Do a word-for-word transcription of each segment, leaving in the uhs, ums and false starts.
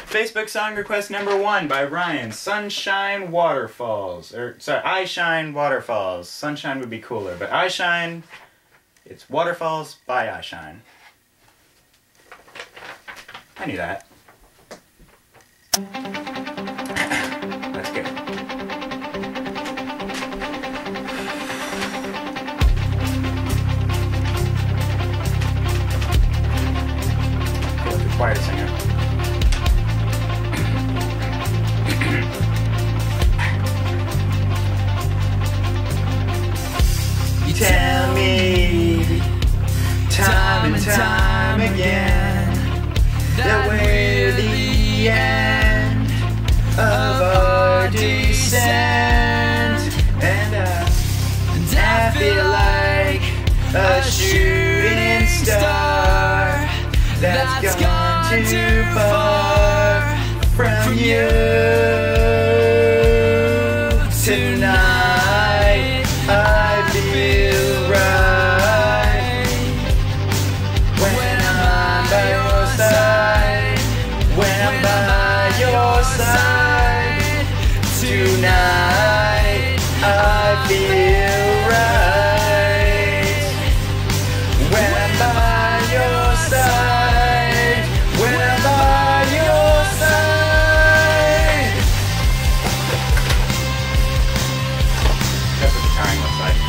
Facebook song request number one by Ryan. Sunshine Waterfalls. Or, sorry, Eyeshine Waterfalls. Sunshine would be cooler, but Eyeshine, it's Waterfalls by Eyeshine. I knew that. That's good. Go with the choir singer. You tell me time and time again that we're the end of our descent, and I, and I feel like a shooting star that's gone too far from you. Tonight I feel right when I'm by your side, when I'm by your side. Tonight I feel right when I'm by your side, when I'm by your side. That's what the tiring looks like.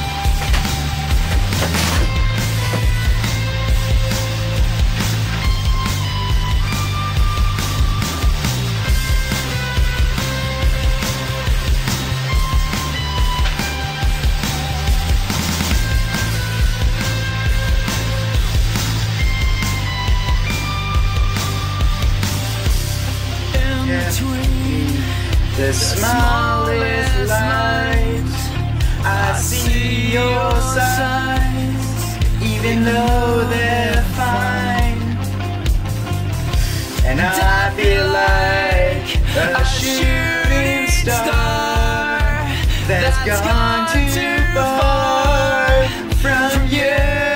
The smallest light, I see your signs, even though they're fine. And I feel like a shooting star that's gone too far from you.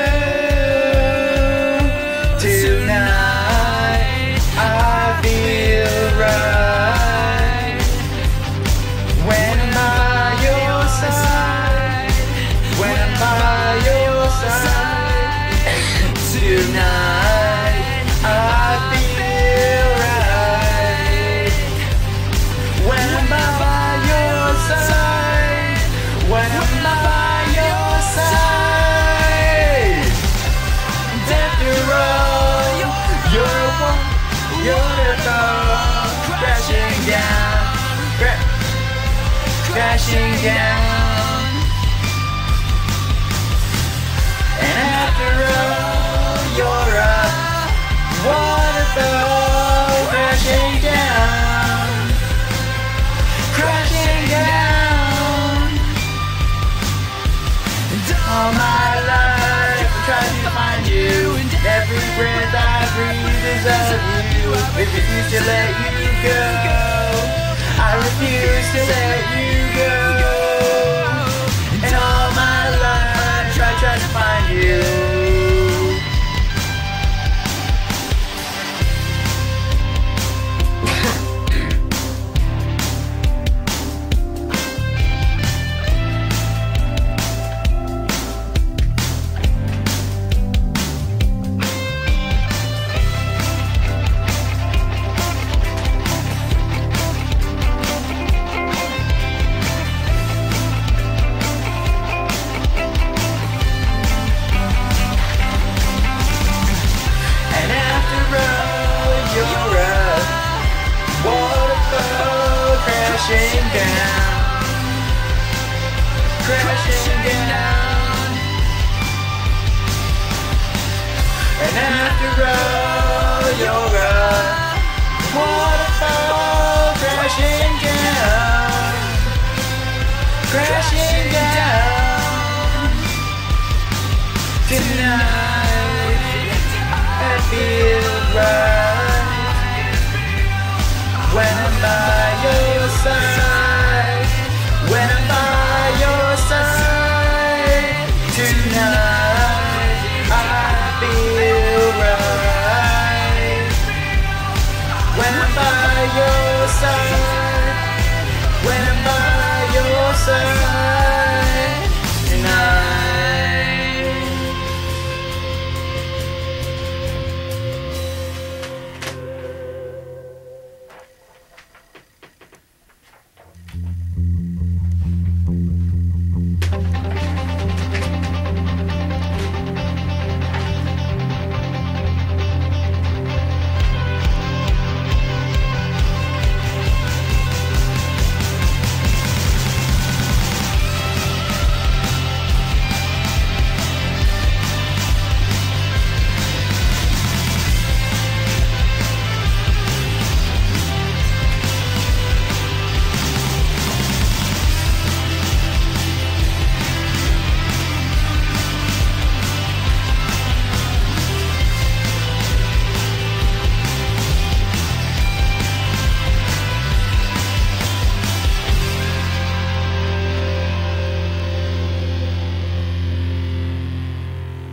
Tonight I feel right. Tonight I feel right when I'm by your side, when I'm by your side. And after all, you're a waterfall crashing down, cra crashing down. And after all, you're a waterfall crashing down, crashing down. And all my life I tried to find you, and every breath I breathe is of you. I refuse to let you go, I refuse to let you go. And all my life I tried, tried to find you. Crashing down, crashing down. And after all, you're a waterfall crashing down, crashing down. Tonight I feel right when I'm by your side, when I'm by your side. Tonight I feel right when I'm by your side, when I'm by your side tonight.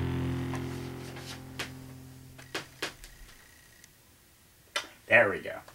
There we go.